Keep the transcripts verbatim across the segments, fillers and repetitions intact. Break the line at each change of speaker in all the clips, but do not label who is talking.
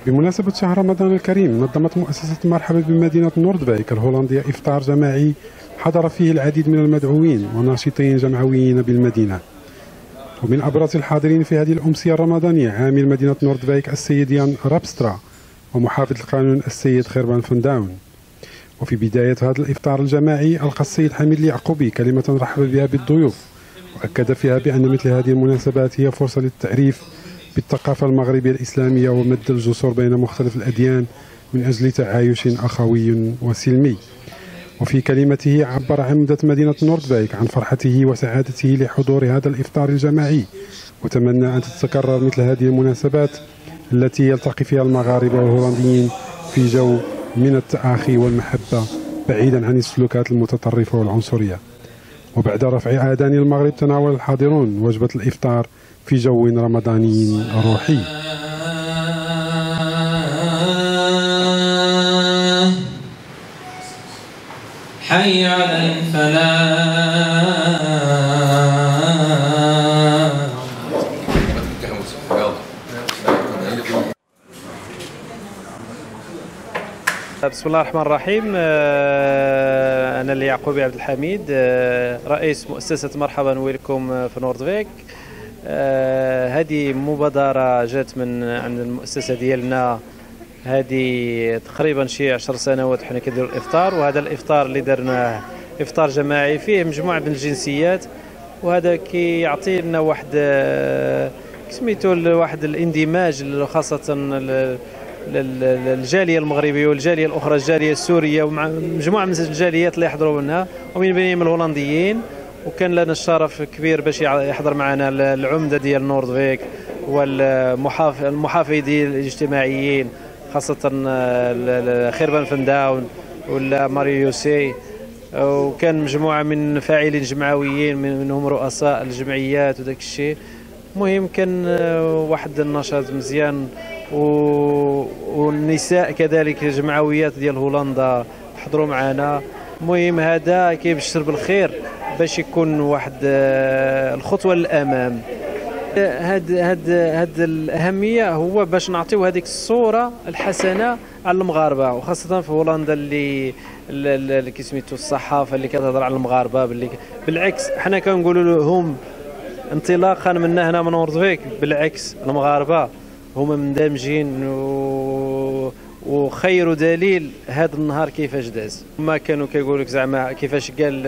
بمناسبة شهر رمضان الكريم نظمت مؤسسة مرحبا بمدينة نوردفيك الهولندية إفطار جماعي حضر فيه العديد من المدعوين وناشطين جمعويين بالمدينة. ومن أبرز الحاضرين في هذه الأمسية الرمضانية عامل مدينة نوردفيك السيد يان رابسترا ومحافظ القانون السيد خيربان فنداون. وفي بداية هذا الإفطار الجماعي ألقى السيد حميد اليعقوبي كلمة رحب بها بالضيوف، وأكد فيها بأن مثل هذه المناسبات هي فرصة للتعريف بالثقافة المغربية الإسلامية ومد الجسور بين مختلف الأديان من أجل تعايش أخوي وسلمي. وفي كلمته عبر عمدة مدينة نوردفيك عن فرحته وسعادته لحضور هذا الإفطار الجماعي، وتمنى أن تتكرر مثل هذه المناسبات التي يلتقي فيها المغاربة والهولنديين في جو من التآخي والمحبة بعيدا عن السلوكات المتطرفة والعنصرية. وبعد رفع آذان المغرب تناول الحاضرون وجبة الإفطار في جو رمضاني روحي.
حي على الفلاح.
بسم الله الرحمن الرحيم. أنا اليعقوبي عبد الحميد، رئيس مؤسسة مرحبا ويلكم في نوردفيك. هذه مبادرة جات من عند المؤسسة ديالنا، هذه تقريبا شي عشر سنوات حنا كنديروا الإفطار، وهذا الإفطار اللي درناه إفطار جماعي فيه مجموعة من الجنسيات، وهذا كيعطي لنا واحد سميتو واحد الاندماج خاصة للجاليه المغربيه والجاليه الاخرى الجاليه السوريه ومع مجموعه من الجاليات اللي يحضروا منها ومن بينهم الهولنديين. وكان لنا الشرف كبير باش يحضر معنا العمده ديال نوردفيك والمحافظين الاجتماعيين خاصه خيربان فنداون ولا ماريو يوسي، وكان مجموعه من فاعلين جمعويين منهم رؤساء الجمعيات وداك الشيء. المهم كان واحد النشاط مزيان، والنساء كذلك جمعويات ديال هولندا حضروا معنا. المهم هذا كيبشر بالخير باش يكون واحد الخطوه للامام. هاد هاد هاد الاهميه هو باش نعطيو هذيك الصوره الحسنه على المغاربه، وخاصه في هولندا اللي اللي كيسميتو الصحافه اللي كتهضر على المغاربه باللي بالعكس حنا كنقولوا لهم انطلاقا من هنا من نوردفيك بالعكس المغاربه هما مندمجين و... وخير دليل هذا النهار كيفاش داز. ما كانوا كيقول لك زعما كيفاش قال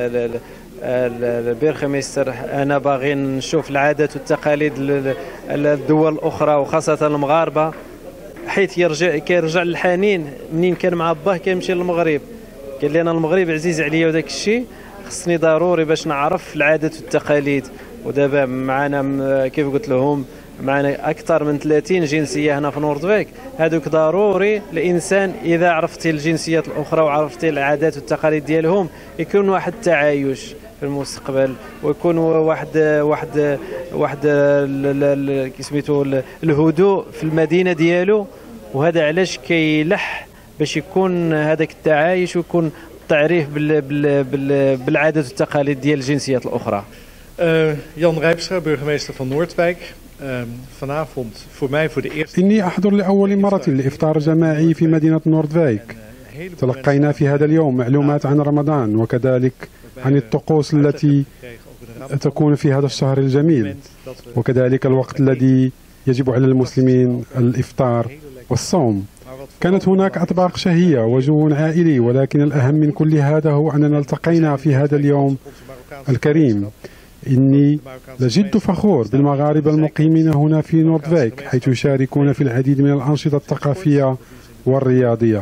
البيرخميستر انا باغي نشوف العادات والتقاليد الدول الاخرى وخاصه المغاربه، حيث يرجع كيرجع للحنين منين كان مع باه كيمشي للمغرب. قال لي انا المغرب عزيز عليا وداك الشيء خصني ضروري باش نعرف العادات والتقاليد. ودابا معنا كيف قلت لهم معنا اكثر من ثلاثين جنسيه هنا في نوردفيك، هذوك ضروري الانسان اذا عرفتي الجنسيات الاخرى وعرفتي العادات والتقاليد ديالهم يكون واحد التعايش في المستقبل، ويكون واحد واحد واحد سميتو الهدوء في المدينه ديالو. وهذا علاش كيلح باش يكون هذاك التعايش ويكون التعريف بالعادات والتقاليد ديال الجنسيات الاخرى.
Jan Rijpstra, burgemeester van Noordwijk. Vanavond voor mij voor de eerste.
إني أحضر لأول مرة لإفطار جماعي في مدينة نوردفيك. تلقينا في هذا اليوم معلومات عن رمضان وكذلك عن الطقوس التي تكون في هذا الشهر الجميل، وكذلك الوقت الذي يجب على المسلمين الإفطار والصوم. كانت هناك أطباق شهية وجو عائلي، ولكن الأهم من كل هذا هو أننا التقينا في هذا اليوم الكريم. إني لجد فخور بالمغاربة المقيمين هنا في نوردفيك، حيث يشاركون في العديد من الأنشطة الثقافية والرياضية.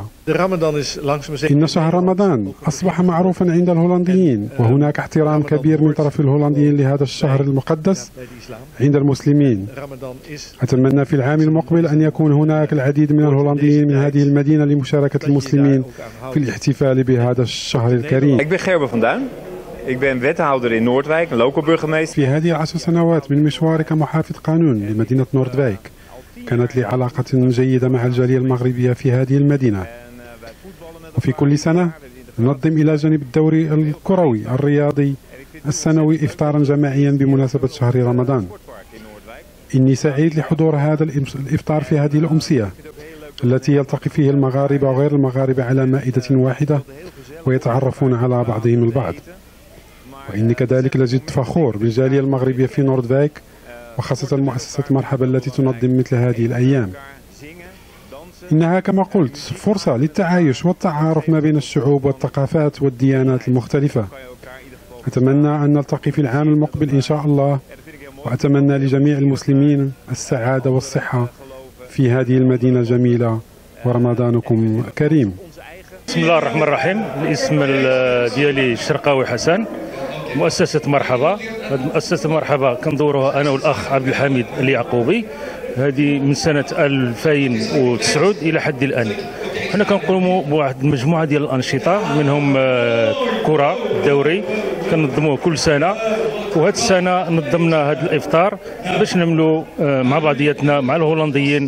إن شهر رمضان أصبح معروفا عند الهولنديين، وهناك احترام كبير من طرف الهولنديين لهذا الشهر المقدس عند المسلمين. أتمنى في العام المقبل أن يكون هناك العديد من الهولنديين من هذه المدينة لمشاركة المسلمين في الاحتفال بهذا الشهر الكريم.
Ik ben Gerben Vandaan. Ik ben wethouder in Noordwijk, een local burgemeester.
في هذه العشر سنوات من مشواري كمحافظ قانون لمدينة نوردفيك كانت لي علاقة جيدة مع الجالية المغربية في هذه المدينة، وفي كل سنة ننظم إلى جانب الدوري الكروي الرياضي السنوي إفطارا جماعيا بمناسبة شهر رمضان. إني سعيد لحضور هذا الإفطار في هذه الأمسية، التي يلتقي فيه المغاربة وغير المغاربة على مائدة واحدة ويتعرفون على بعضهم البعض. وإني كذلك لجد فخور بالجالية المغربية في نوردفايك، وخاصة مؤسسة مرحبا التي تنظم مثل هذه الأيام. إنها كما قلت فرصة للتعايش والتعارف ما بين الشعوب والثقافات والديانات المختلفة. أتمنى أن نلتقي في العام المقبل إن شاء الله، وأتمنى لجميع المسلمين السعادة والصحة في هذه المدينة الجميلة، ورمضانكم كريم.
بسم الله الرحمن الرحيم. الاسم ديالي شرقاوي حسن، مؤسسة مرحبا. مؤسسة مرحبا كندوروها أنا والأخ عبد الحميد اليعقوبي، هذه من سنة ألفين وتسعة إلى حد الآن. حنا كنقوموا بواحد المجموعة ديال الأنشطة، منهم كرة دوري كننظموه كل سنة، وهذه السنة نظمنا هذا الإفطار باش نعملوا مع بعضياتنا مع الهولنديين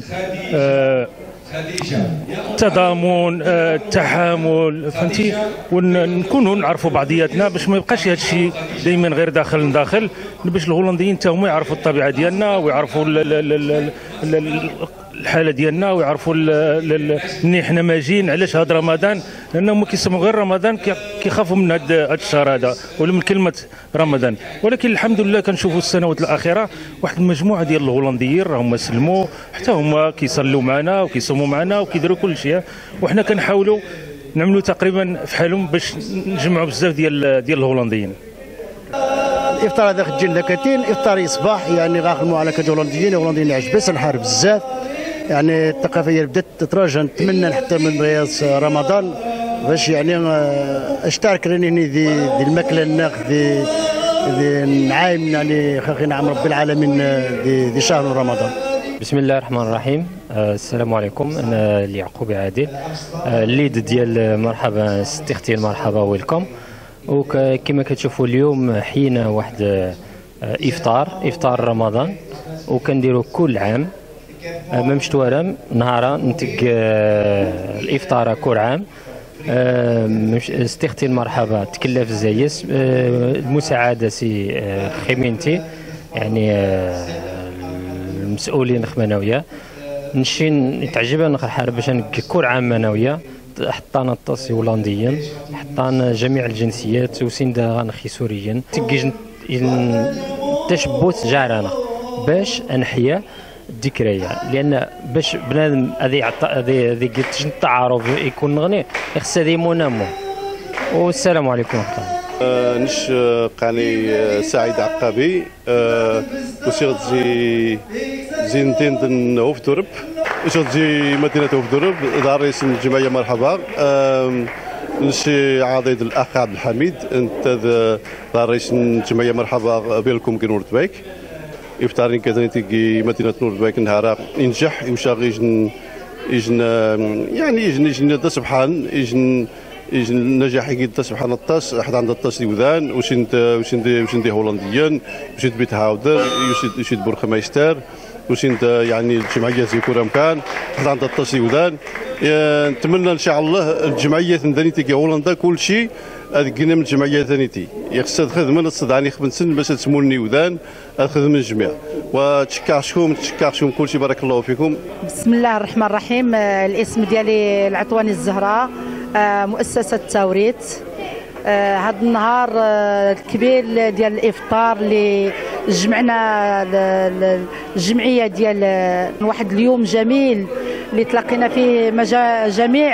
تضامن، التحامل، فهمتي، ونكونوا نعرفوا بعضياتنا باش ما يبقاش هذا الشيء دائما غير داخل داخل، باش الهولنديين حتى هما يعرفوا الطبيعه ديالنا ويعرفوا الحاله ديالنا ويعرفوا منين حنا ماجيين. علاش هذا رمضان؟ لانهم كيسموا غير رمضان كيخافوا من هذا الشهر هذا ولا من كلمه رمضان. ولكن الحمد لله كنشوفوا السنوات الاخيره واحد المجموعه ديال الهولنديين راهم سلموا، حتى هما كيصلوا معنا وكيصوموا معنا وكيديروا كل شيء، وحنا كنحاولوا نعملوا تقريبا فحالهم باش نجمعوا بزاف ديال ديال الهولنديين.
الافطار هذا خدينا كاين افطار صباح، يعني غنخدموا على كاد هولنديين هولنديين عجبس الحرب بزاف، يعني الثقافه بدات تتراجع. نتمنى حتى من رياض رمضان باش يعني اشترك راني دي دي الماكله الناخ دي دي نعايم، يعني خاخي نعم رب العالمين دي, دي شهر رمضان.
بسم الله الرحمن الرحيم. السلام عليكم. انا اليعقوبي عادل، الليد ديال مرحبا ستي اختي المرحبا ويلكم. وكما كتشوفوا اليوم حينا واحد افطار افطار رمضان، وكنديروا كل عام ممشت ورم نهارا نتق الافطار كل عام. ستي اختي المرحبا تكلف زايس المساعده سي خيمينتي، يعني المسؤولين خمناويه نشين يتعجبنا نخرحار باش نقي كل عام مناويه. حطانا الطاسي هولنديين، حطانا جميع الجنسيات، وسندا غنخي سوريين تكي تشبوت جارنا باش انحيا الذكريات، لان باش بنادم هذه هذه هذه التعارف يكون غني خص هذه منمو. والسلام عليكم ورحمه الله.
أه نش قاني سعيد عقابي أه وسيغ زي زينتين دن وفدرب وسيغ زي مدينة وفدرب دار رئيس الجمعية مرحبا. أه نشي عضيد الأخ عبد الحميد، أنت دار رئيس الجمعية مرحبا بيلكم كي نوردبايك. إفطارين كذا تيجي مدينة نوردبايك نهارا ينجح يمشى يجن يجن يعني يجن يجن سبحان يجن يجن نجاح يجد سبحان الطاس حد عند الطاس ديودان وشنت وشنت وشنت هولنديين وشنت بيت هاودر وشنت وشنت بورخمايستر وشنت يعني الجمعية زي كورا مكان حد عند الطاس ديودان. نتمنى ان شاء الله الجمعية ثاني تيجي هولندا كل شيء أذكرنا من الجمعية ثانيتي يخص خدمة نصدعني خدمة سن باش تسموني ودان الخدمة الجميع وتشكركم تشكركم كل شيء. بارك الله فيكم.
بسم الله الرحمن الرحيم. الاسم ديالي العطواني الزهراء، مؤسسة توريت. هذا النهار الكبير ديال الافطار اللي جمعنا الجمعيه ديال واحد اليوم جميل اللي تلاقينا فيه جميع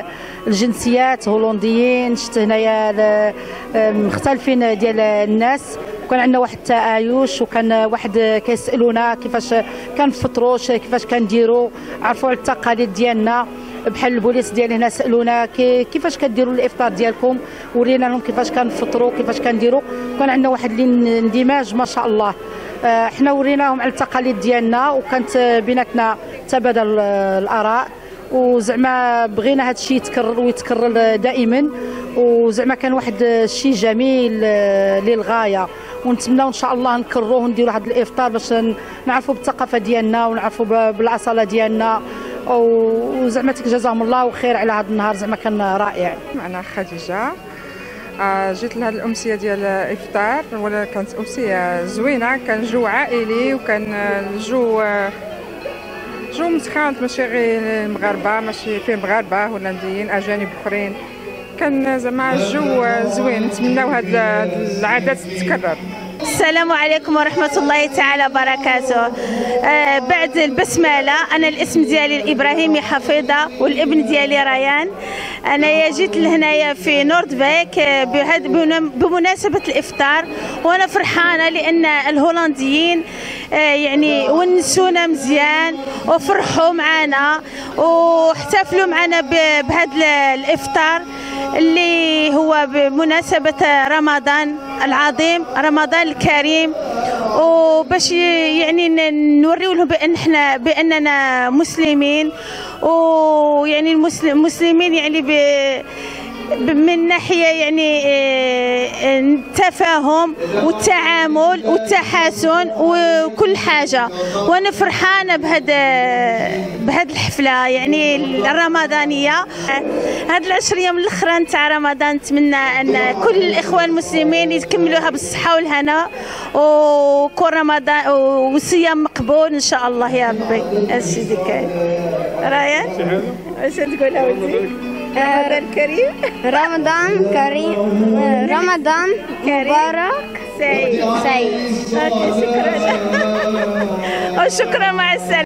الجنسيات، هولنديين شت هنايا مختلفين ديال الناس، وكان عندنا واحد التآيش، وكان واحد كيسالونا كيفاش كنفطروا كيفاش كنديروا، عرفوا على التقاليد ديالنا. بحال البوليس ديال هنا سالونا كيفاش كديروا الافطار ديالكم، ورينا لهم كيفاش كنفطروا كيفاش كنديروا. كان عندنا واحد الاندماج ما شاء الله. احنا وريناهم على التقاليد ديالنا، وكانت بيناتنا تبادل الاراء، وزعما بغينا هذا الشيء يتكرر ويتكرر دائما، وزعما كان واحد الشيء جميل للغايه، ونتمناو ان شاء الله نكرروه ونديروا هذا الافطار باش نعرفوا بالثقافه ديالنا ونعرفوا بالاصاله ديالنا، وزعما جزاهم الله خير على هذا النهار، زعما كان رائع.
أنا خديجة، جيت لهذه الأمسية ديال الإفطار، ولا كانت أمسية زوينة، كان جو عائلي وكان جو جو مسخانت ماشي غير المغاربه، ماشي فيه مغاربه هولنديين اجانب اخرين. كان زعما الجو زوين، نتمناو هاد العادات تتكرر.
السلام عليكم ورحمة الله تعالى وبركاته. آه بعد البسملة، أنا الاسم ديالي الإبراهيمي حفيظة والابن ديالي ريان. أنا جيت لهنايا في نوردفيك بهاد بمناسبة الإفطار، وأنا فرحانة لأن الهولنديين آه يعني ونسونا مزيان وفرحوا معنا واحتفلوا معنا بهذا الإفطار اللي هو بمناسبة رمضان العظيم، رمضان الكريم، وباش يعني نوريو لهم بان احنا باننا مسلمين، ويعني المسلمين يعني ب من ناحيه يعني التفاهم والتعامل والتحاسن وكل حاجه. وانا فرحانه بهذا بهذه الحفله يعني الرمضانيه. هاد العشر ايام الاخرى نتاع رمضان نتمنى ان كل الاخوان المسلمين يكملوها بالصحه والهنا، وكل رمضان وصيام مقبول ان شاء الله يا ربي. السيدي كاين رايان واش تقول ولدي؟ رمضان كريم.
رمضان كريم. رمضان مبارك.
سعيد.
سعيد.
شكرا. وشكرا، مع السلامة.